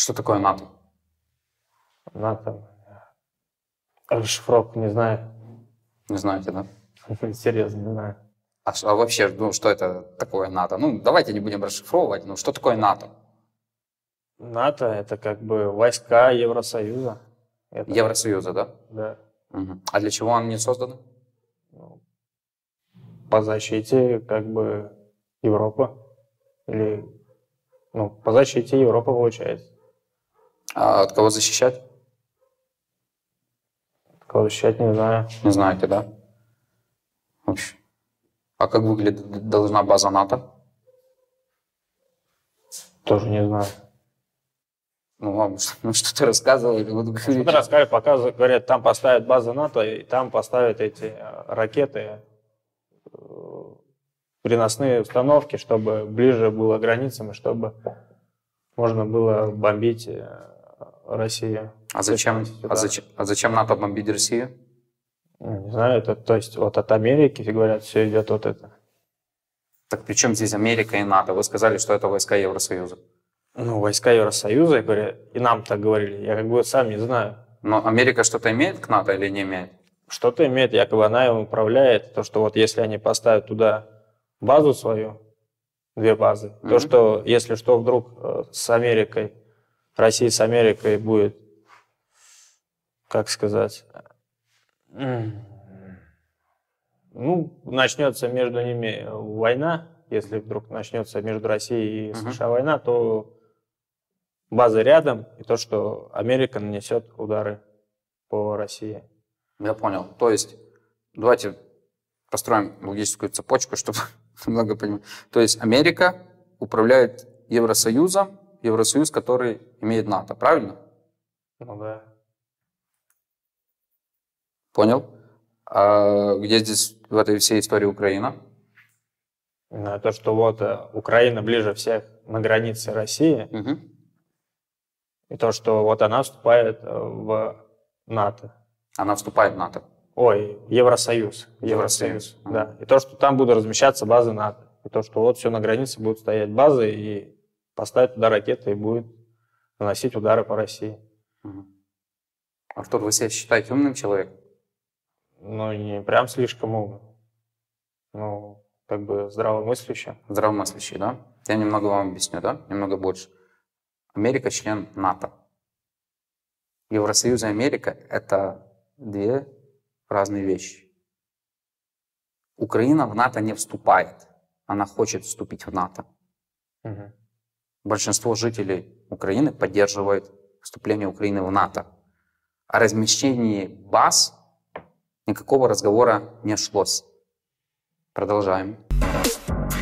Что такое НАТО? НАТО. Расшифровку не знаю. Не знаете, да? Серьезно, не знаю. А вообще, ну, что это такое НАТО? Ну, давайте не будем расшифровывать, но что такое НАТО? НАТО — это как бы войска Евросоюза. Это, Евросоюза, да? да. Угу. А для чего они созданы? Ну, по защите как бы Европы. Или, ну, по защите Европы получается. А от кого защищать? Кого защищать, не знаю. Не знаете, да? Вообще. А как выглядит должна база НАТО? Тоже не знаю. Ну, вам что-то рассказывали. Что-то рассказывали, показывают, говорят, там поставят базу НАТО, и там поставят эти ракеты, переносные установки, чтобы ближе было к границам, и чтобы можно было бомбить Россию. А зачем НАТО бомбить Россию? Ну, не знаю, это, то есть вот от Америки, говорят, все идет вот это. Так при чем здесь Америка и НАТО? Вы сказали, что это войска Евросоюза. Ну, войска Евросоюза, я говорю, и нам так говорили, я как бы сам не знаю. Но Америка что-то имеет к НАТО или не имеет? Что-то имеет, якобы она им управляет, то, что вот если они поставят туда базу свою, 2 базы, то, что если что вдруг с Америкой, Россия с Америкой будет, как сказать, ну, начнется между ними война, если вдруг начнется между Россией и США война, то база рядом, и то, что Америка нанесет удары по России. Я понял. То есть, давайте построим логическую цепочку, чтобы много понимать. То есть, Америка управляет Евросоюзом, Евросоюз, который имеет НАТО, правильно? Ну да. Понял. А где здесь в этой всей истории Украина? То, что вот Украина ближе всех на границе России, и то, что вот она вступает в НАТО. Она вступает в НАТО? Ой, Евросоюз. Евросоюз, да. И то, что там будут размещаться базы НАТО. И то, что вот все на границе будут стоять базы, и поставят туда ракеты, и будет наносить удары по России. Артур, вы себя считаете умным человеком? Ну, не прям слишком умным. Ну, как бы здравомыслящим. Здравомыслящий, да? Я немного вам объясню, да? Немного больше. Америка член НАТО. Евросоюз и Америка – это 2 разные вещи. Украина в НАТО не вступает. Она хочет вступить в НАТО. Большинство жителей Украины поддерживает вступление Украины в НАТО. О размещении баз никакого разговора не шлось. Продолжаем.